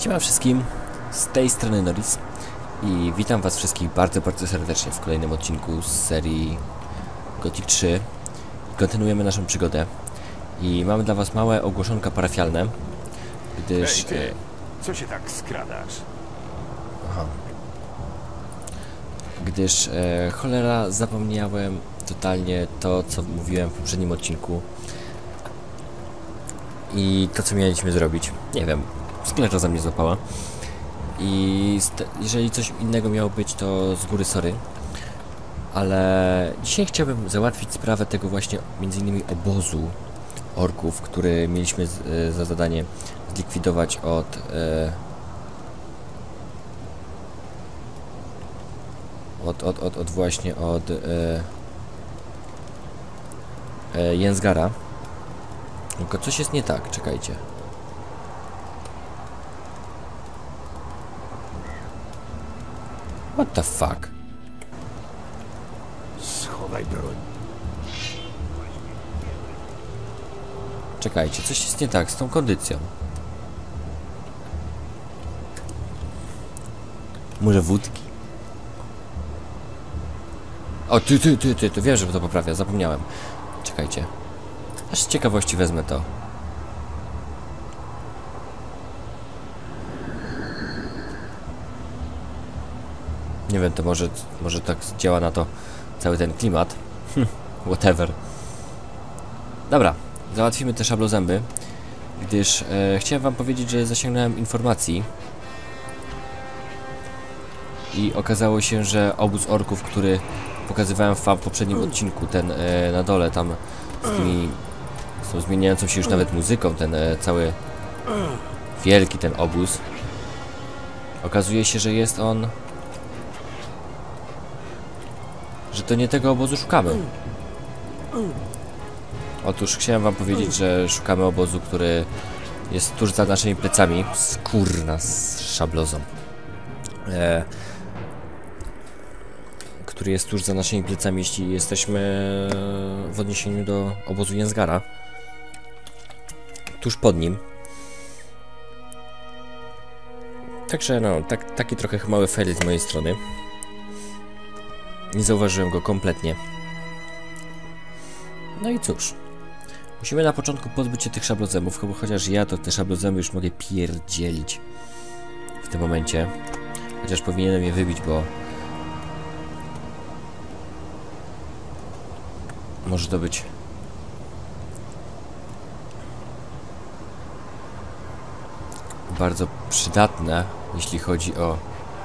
Siema wszystkim, z tej strony Norris i witam was wszystkich bardzo, bardzo serdecznie w kolejnym odcinku z serii Gothic 3. Kontynuujemy naszą przygodę i mamy dla was małe ogłoszonka parafialne, gdyż... Ej, ty, co się tak skradasz? Aha. Gdyż, cholera, zapomniałem totalnie to, co mówiłem w poprzednim odcinku i to, co mieliśmy zrobić. Nie wiem, skleroza mnie złapała i jeżeli coś innego miało być, to z góry sorry, ale dzisiaj chciałbym załatwić sprawę tego właśnie między innymi obozu orków, który mieliśmy za zadanie zlikwidować od Jęzgara. Tylko coś jest nie tak, czekajcie. What the fuck? Schowaj broń. Czekajcie, coś jest nie tak z tą kondycją. Może wódki? O, ty, wiem, że to poprawia, zapomniałem. Czekajcie. Aż z ciekawości wezmę to. Nie wiem, to może tak działa na to cały ten klimat. Whatever. Dobra, załatwimy te szablozęby, gdyż chciałem wam powiedzieć, że zasięgnąłem informacji i okazało się, że obóz orków, który pokazywałem wam w poprzednim odcinku, ten na dole tam z tą zmieniającą się już nawet muzyką, ten cały wielki ten obóz, okazuje się, że jest on, że to nie tego obozu szukamy. Otóż chciałem wam powiedzieć, że szukamy obozu, który jest tuż za naszymi plecami. Skurna z szablozą. Który jest tuż za naszymi plecami, jeśli jesteśmy w odniesieniu do obozu Jęzgara. Tuż pod nim. Także no, taki trochę mały fail z mojej strony. Nie zauważyłem go kompletnie. No i cóż. Musimy na początku pozbyć się tych szablozębów, chociaż ja to te szablozęby już mogę pierdzielić w tym momencie. Chociaż powinienem je wybić, bo może to być bardzo przydatne, jeśli chodzi o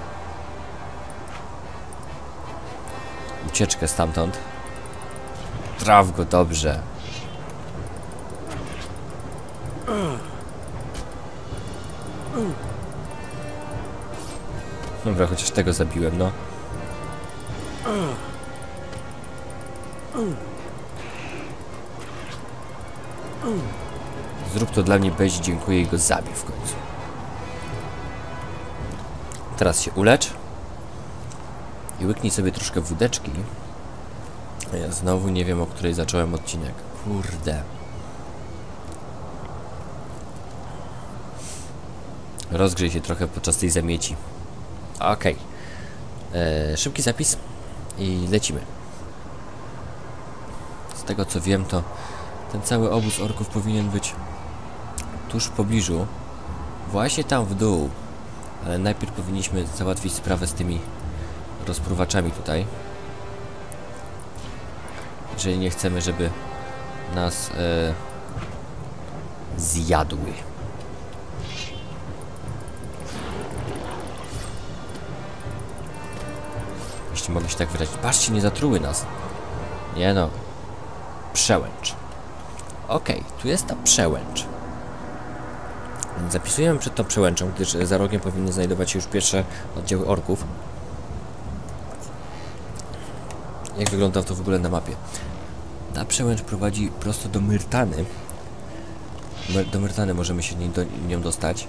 ucieczkę stamtąd. Traf go dobrze. Dobra, chociaż tego zabiłem, no. Zrób to dla mnie, Beź, dziękuję i go zabij w końcu. Teraz się ulecz. I łyknij sobie troszkę wódeczki. Ja znowu nie wiem, o której zacząłem odcinek. Kurde. Rozgrzej się trochę podczas tej zamieci. Okej. Szybki zapis i lecimy. Z tego co wiem, to ten cały obóz orków powinien być tuż w pobliżu. Właśnie tam w dół. Ale najpierw powinniśmy załatwić sprawę z tymi rozpruwaczami tutaj. Jeżeli nie chcemy, żeby nas zjadły. Jeśli mogę się tak wyrazić. Patrzcie, nie zatruły nas. Nie no. Przełęcz. Okej, tu jest ta przełęcz. Zapisujemy przed tą przełęczą, gdyż za rogiem powinny znajdować się już pierwsze oddziały orków. Jak wygląda to w ogóle na mapie? Ta przełęcz prowadzi prosto do Myrtany. Do Myrtany możemy się nią dostać.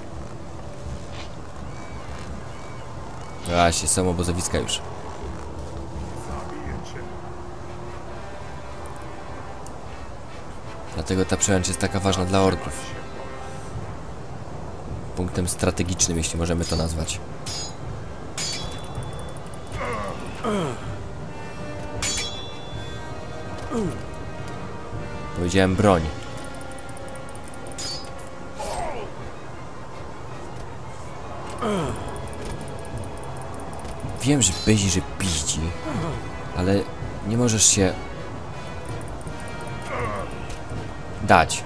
Właśnie, są obozowiska już. Dlatego ta przełęcz jest taka ważna dla orków. punktem strategicznym, jeśli możemy to nazwać. Powiedziałem broń. Wiem, że byzi, że piździ, ale nie możesz się dać.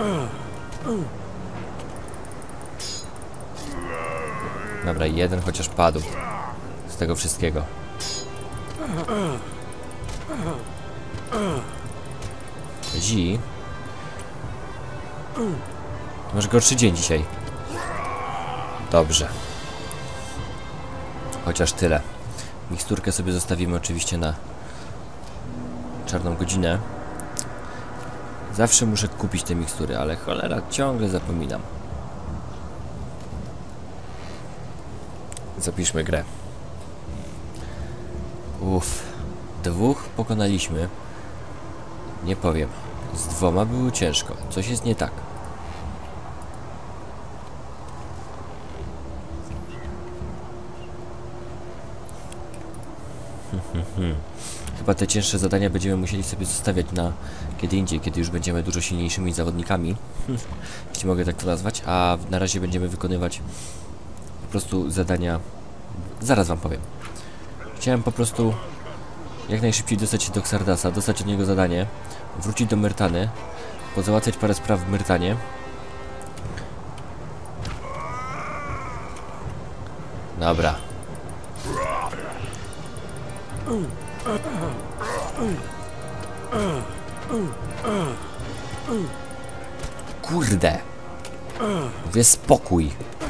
Dobra, jeden chociaż padł z tego wszystkiego. Zi. Masz gorszy dzień dzisiaj. Dobrze. Chociaż tyle. Miksturkę sobie zostawimy oczywiście na czarną godzinę. Zawsze muszę kupić te mikstury, ale cholera, ciągle zapominam. Zapiszmy grę. Uff. 2 pokonaliśmy. Nie powiem. Z 2 było ciężko. Coś jest nie tak. Chyba te cięższe zadania będziemy musieli sobie zostawiać na kiedy indziej, kiedy już będziemy dużo silniejszymi zawodnikami. Jeśli mogę tak to nazwać. A na razie będziemy wykonywać po prostu zadania. Zaraz wam powiem. Chciałem po prostu jak najszybciej dostać się do Xardasa, dostać od niego zadanie, wrócić do Myrtany, pozałatwiać parę spraw w Myrtanie. Dobra. Kurde. Mówię spokój.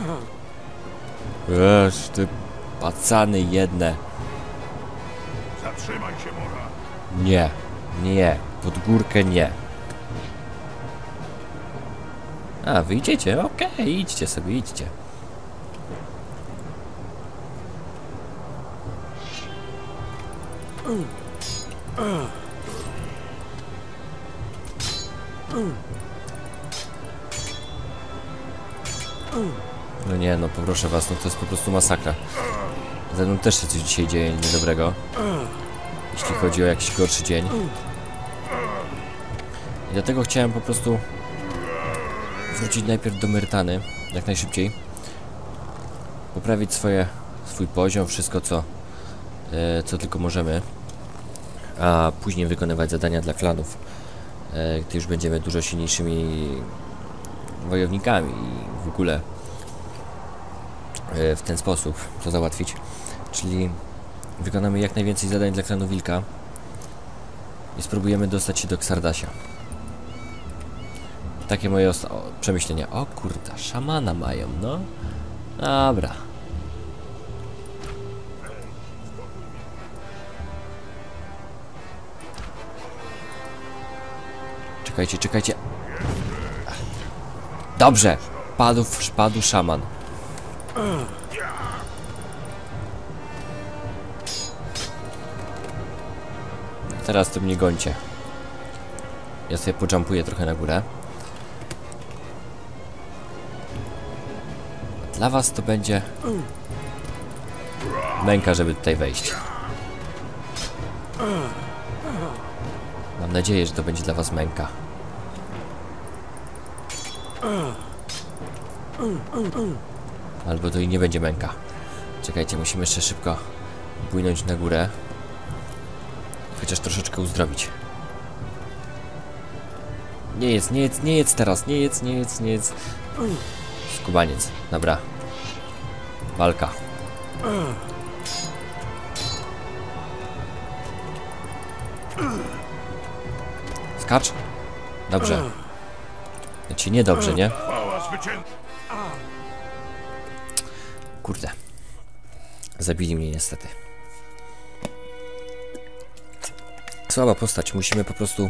Ty pacany jedne. Zatrzymaj się, Mora. Nie. Nie. Pod górkę nie. A, wy idziecie? Okej, idźcie sobie, idźcie. No nie, no poproszę was, no to jest po prostu masakra. Ze mną też się coś dzisiaj dzieje niedobrego, jeśli chodzi o jakiś gorszy dzień. I dlatego chciałem po prostu wrócić najpierw do Myrtany, jak najszybciej. Poprawić swój poziom, wszystko co tylko możemy. A później wykonywać zadania dla klanów, gdy już będziemy dużo silniejszymi wojownikami i w ogóle w ten sposób to załatwić. Czyli wykonamy jak najwięcej zadań dla klanu Wilka i spróbujemy dostać się do Xardasia. Takie moje przemyślenia. O kurde, szamana mają, no. Dobra. Czekajcie, czekajcie. Dobrze. Padł szaman. Teraz to mnie gońcie. Ja sobie pojumpuję trochę na górę. Dla was to będzie męka, żeby tutaj wejść. Mam nadzieję, że to będzie dla was męka. Albo to i nie będzie męka. Czekajcie, musimy jeszcze szybko płynąć na górę. Chociaż troszeczkę uzdrowić. Nie jedz teraz, nie jedz. Skubaniec, dobra. Walka. Skacz. Dobrze. Znaczy niedobrze, nie? Kurde. Zabili mnie niestety. Słaba postać, musimy po prostu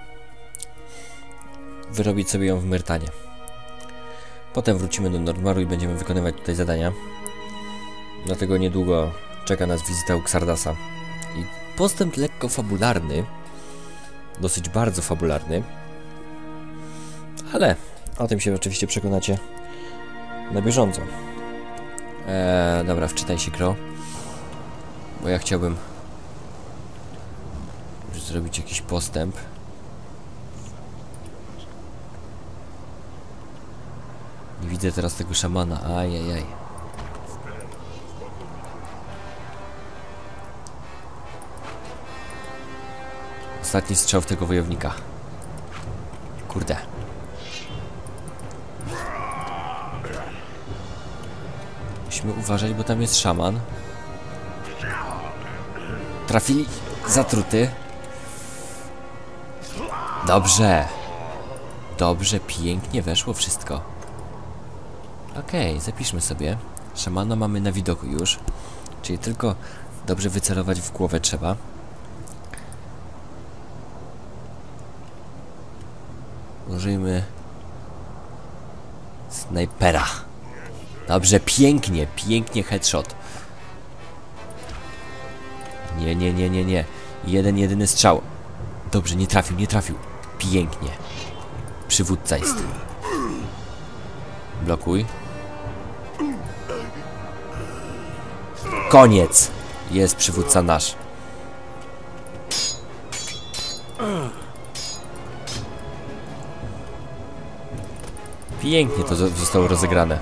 wyrobić sobie ją w Myrtanie. Potem wrócimy do Nordmaru i będziemy wykonywać tutaj zadania. Dlatego niedługo czeka nas wizyta u Xardasa. I postęp lekko fabularny, dosyć bardzo fabularny, ale o tym się oczywiście przekonacie na bieżąco. Dobra, wczytaj się, Kro. Bo ja chciałbym zrobić jakiś postęp. Nie widzę teraz tego szamana. Ajajaj. Ostatni strzał w tego wojownika. Kurde. Musimy uważać, bo tam jest szaman. Trafili zatruty. Dobrze. Dobrze, pięknie weszło wszystko. Okej, zapiszmy sobie. Szamana mamy na widoku już. Czyli tylko dobrze wycelować w głowę trzeba. Użyjmy snajpera. Dobrze, pięknie, pięknie headshot. Nie. Jeden, jedyny strzał. Dobrze, nie trafił, nie trafił. Pięknie. Przywódca jest. Blokuj. Koniec. Jest przywódca nasz. Pięknie to zostało rozegrane.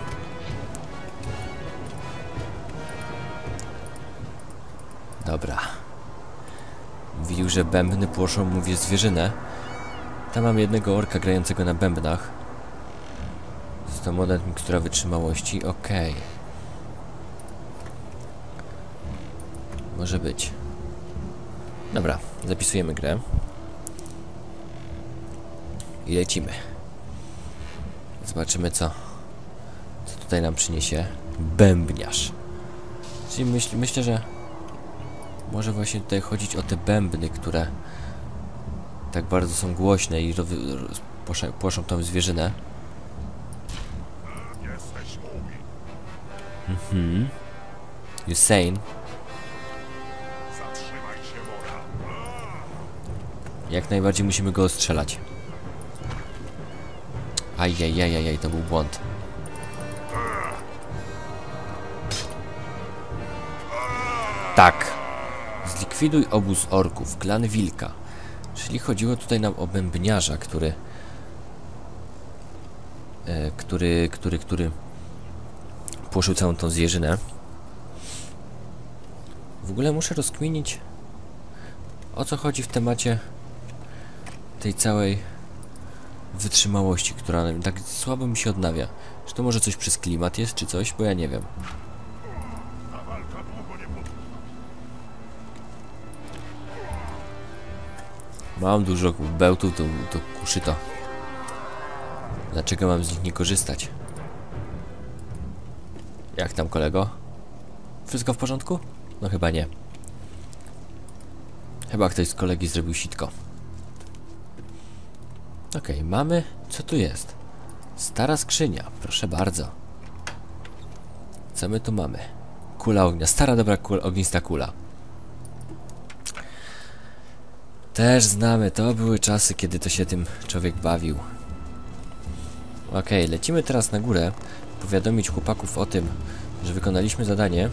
Dobra. Mówił, że bębny płoszą, mówię, zwierzynę. Tam mam jednego orka grającego na bębnach. Jest to model mikstura wytrzymałości. Okej. Może być. Dobra, zapisujemy grę. I lecimy. Zobaczymy co tutaj nam przyniesie bębniarz. Czyli myślę, że może właśnie tutaj chodzić o te bębny, które tak bardzo są głośne i płoszą tą zwierzynę. Usain. Jak najbardziej musimy go ostrzelać. Ajajajajaj, to był błąd. Tak. Zlikwiduj obóz orków, klan wilka. Czyli chodziło tutaj nam o bębniarza, który płoszył całą tą zwierzynę. W ogóle muszę rozkminić, o co chodzi w temacie tej całej wytrzymałości, która tak słabo mi się odnawia. Czy to może coś przez klimat jest, czy coś? Bo ja nie wiem. Mam dużo bełtów, to kuszy to. Dlaczego mam z nich nie korzystać? Jak tam, kolego? Wszystko w porządku? No chyba nie. Chyba ktoś z kolegi zrobił sitko. Okej, mamy... Co tu jest? Stara skrzynia, proszę bardzo. Co my tu mamy? Kula ognia, stara dobra ognista kula. Też znamy, to były czasy, kiedy to się tym człowiek bawił. Okej, lecimy teraz na górę. Powiadomić chłopaków o tym, że wykonaliśmy zadanie.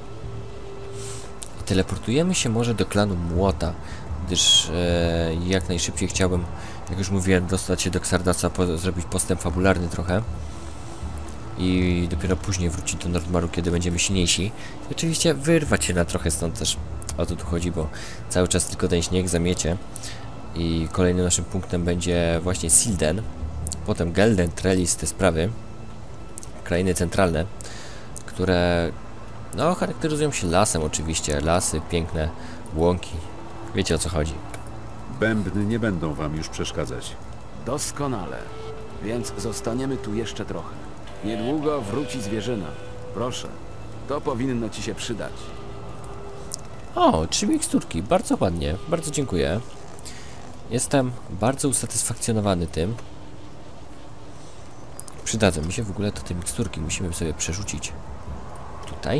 I teleportujemy się może do klanu Młota, gdyż jak najszybciej chciałbym, jak już mówiłem, dostać się do Xardasa, zrobić postęp fabularny trochę. I dopiero później wrócić do Nordmaru, kiedy będziemy silniejsi. I oczywiście wyrwać się na trochę stąd też. O to tu chodzi, bo cały czas tylko ten śnieg zamiecie. I kolejnym naszym punktem będzie właśnie Silden. Potem Gelden, Trellis, te sprawy. Krainy centralne, które no charakteryzują się lasem oczywiście. Lasy, piękne łąki. Wiecie, o co chodzi. Bębny nie będą wam już przeszkadzać. Doskonale. Więc zostaniemy tu jeszcze trochę. Niedługo wróci zwierzyna. Proszę, to powinno ci się przydać. O, 3 miksturki, bardzo ładnie, bardzo dziękuję. Jestem bardzo usatysfakcjonowany tym. Przydadzą mi się w ogóle to te miksturki, musimy sobie przerzucić tutaj.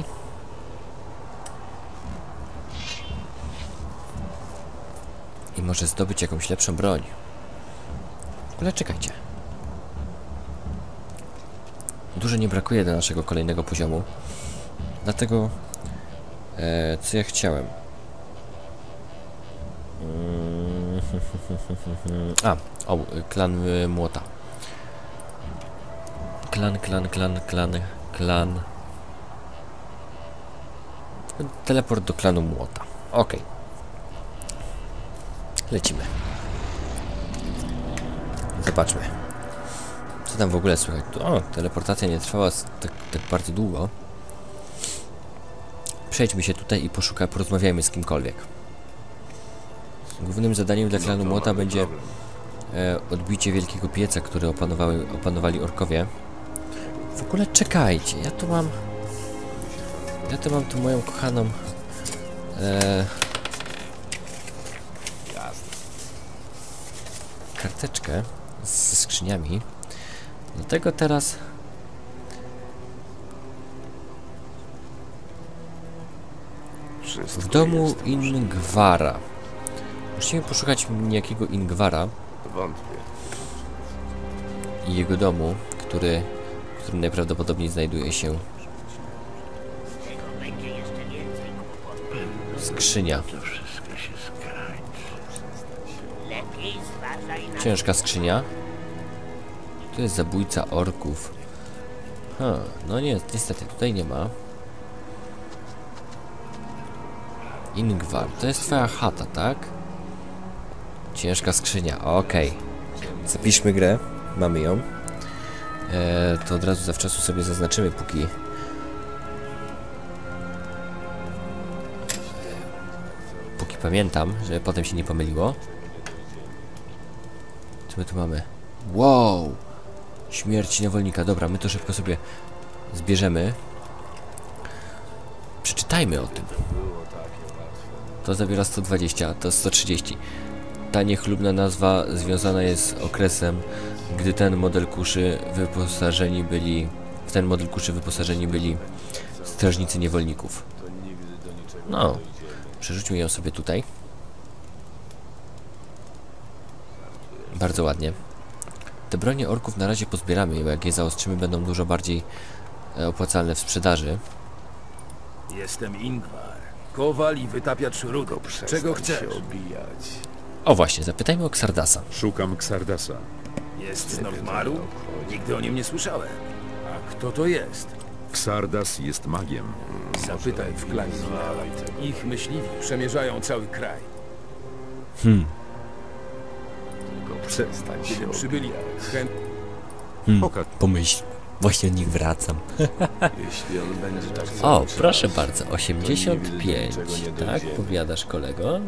I może zdobyć jakąś lepszą broń. W ogóle czekajcie. dużo nie brakuje do naszego kolejnego poziomu. Dlatego, co ja chciałem? Klan młota. Klan. Teleport do klanu młota. Okej. Lecimy. Zobaczmy. Co tam w ogóle słychać? O, teleportacja nie trwała tak bardzo długo. Przejdźmy się tutaj i porozmawiajmy z kimkolwiek. Głównym zadaniem dla klanu młota będzie odbicie wielkiego pieca, który opanowali orkowie. W ogóle czekajcie, ja tu mam tu moją kochaną karteczkę ze skrzyniami. Dlatego teraz w domu Ingwara. Musimy poszukać niejakiego Ingwara i jego domu, w którym najprawdopodobniej znajduje się skrzynia. Ciężka skrzynia. Tu jest zabójca orków. No nie, niestety tutaj nie ma. Ingvar, to jest twoja chata, tak? Ciężka skrzynia, okej. Zapiszmy grę, mamy ją. To od razu zawczasu sobie zaznaczymy, póki pamiętam, żeby potem się nie pomyliło. Co my tu mamy? Wow! Śmierć niewolnika. Dobra, my to szybko sobie zbierzemy. Przeczytajmy o tym. To zabiera 120, to 130. Ta niechlubna nazwa związana jest z okresem, gdy w ten model kuszy wyposażeni byli strażnicy niewolników. No, przerzućmy ją sobie tutaj. Bardzo ładnie. Te bronie orków na razie pozbieramy, bo jak je zaostrzymy, będą dużo bardziej opłacalne w sprzedaży. Jestem Ingvar, kowal i wytapiacz rudu. Czego chcesz? O właśnie, zapytajmy o Xardasa. Szukam Xardasa. Jest z Nordmaru? Nigdy o nim nie słyszałem. A kto to jest? Xardas jest magiem. Zapytaj w klanie. Ich myśliwi przemierzają cały kraj. Kiedy przybyli, Pomyśl, właśnie od nich wracam. O, proszę bardzo, 85, tak? Powiadasz, kolego?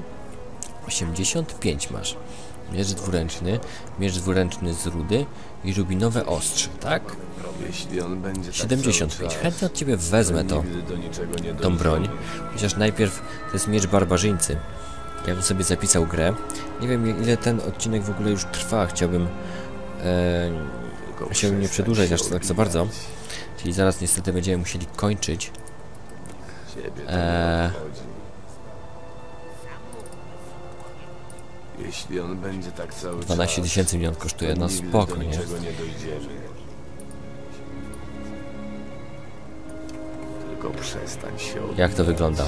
85 masz. Miecz dwuręczny z rudy i rubinowe ostrze, tak? 75. Chętnie od ciebie wezmę tą broń. Chociaż najpierw to jest miecz barbarzyńcy. Ja bym sobie zapisał grę. Nie wiem, ile ten odcinek w ogóle już trwa. Chciałbym się nie przedłużać aż tak za bardzo. Czyli zaraz niestety będziemy musieli kończyć. 12 000 mnie on kosztuje. No spoko, nie? Jak to wygląda?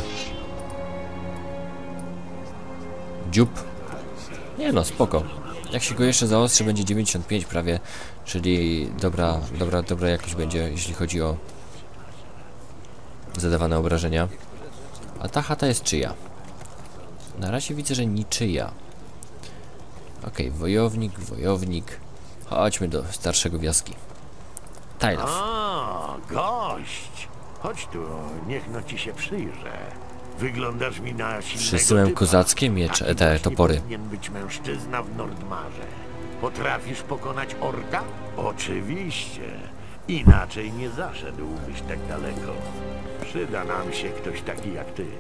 Dziób? Nie no, spoko. Jak się go jeszcze zaostrzy, będzie 95 prawie, czyli dobra jakość będzie, jeśli chodzi o zadawane obrażenia. A ta chata jest czyja? Na razie widzę, że niczyja. Okej, wojownik. Chodźmy do starszego wioski. Tajlaf. O, gość! Chodź tu, niech no ci się przyjrzę. Wyglądasz mi na silnego Wszyscy mają typa. kozackie miecze, Taki te właśnie topory. powinien być mężczyzna w Nordmarze. Potrafisz pokonać orka? Oczywiście. Inaczej nie zaszedłbyś tak daleko. Przyda nam się ktoś taki jak ty.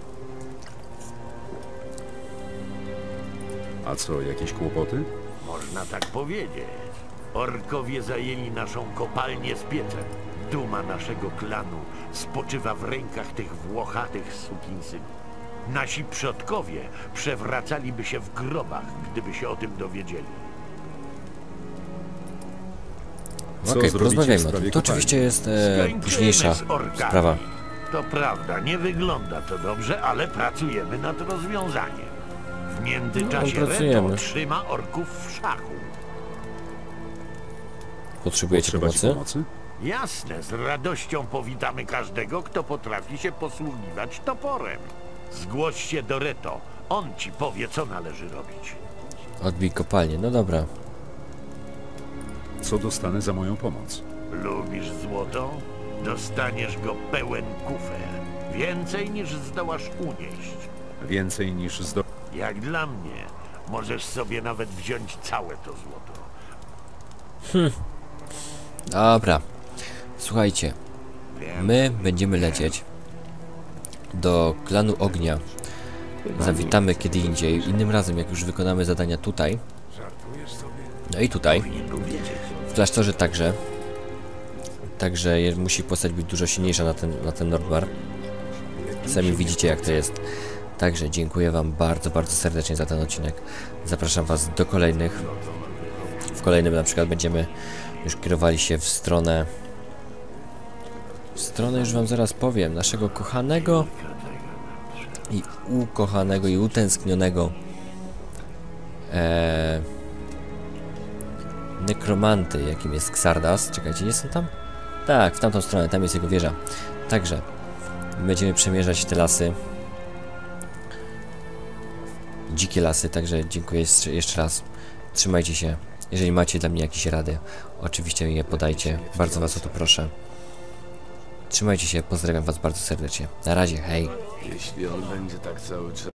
A co, jakieś kłopoty? Można tak powiedzieć. Orkowie zajęli naszą kopalnię z piecem. Duma naszego klanu spoczywa w rękach tych włochatych sukinsynów. Nasi przodkowie przewracaliby się w grobach, gdyby się o tym dowiedzieli. Co Okej, zrobicie w porozmawiajmy o sprawie tym. To kopalni? oczywiście jest Skończymy późniejsza z orkami. sprawa. To prawda, nie wygląda to dobrze, ale pracujemy nad rozwiązaniem. W międzyczasie No, pracujemy. Reto trzyma orków w szachu. Potrzebujecie Trzeba ci pomocy? pomocy? Jasne, z radością powitamy każdego, kto potrafi się posługiwać toporem. Zgłoś się do Reto, on ci powie, co należy robić. Odbij kopalnię, no dobra. Co dostanę za moją pomoc? Lubisz złoto? Dostaniesz go pełen kufer. Więcej niż zdołasz unieść. Więcej niż Jak dla mnie, możesz sobie nawet wziąć całe to złoto. Dobra. Słuchajcie. My będziemy lecieć do klanu ognia. Zawitamy kiedy indziej. Innym razem, jak już wykonamy zadania tutaj. No i tutaj. W klasztorze także. Także musi postać być dużo silniejsza na ten Nordmar. Sami widzicie, jak to jest. Także dziękuję wam bardzo, bardzo serdecznie za ten odcinek. Zapraszam was do kolejnych. W kolejnym na przykład będziemy już kierowali się w stronę, już wam zaraz powiem, naszego kochanego i ukochanego i utęsknionego nekromanty, jakim jest Xardas. Czekajcie, jestem tam? Tak, w tamtą stronę, tam jest jego wieża. Także będziemy przemierzać te lasy. Dzikie lasy, także dziękuję jeszcze raz. Trzymajcie się. Jeżeli macie dla mnie jakieś rady, oczywiście je podajcie. Bardzo was o to proszę. Trzymajcie się, pozdrawiam was bardzo serdecznie. Na razie, hej. Jeśli on będzie tak cały czas...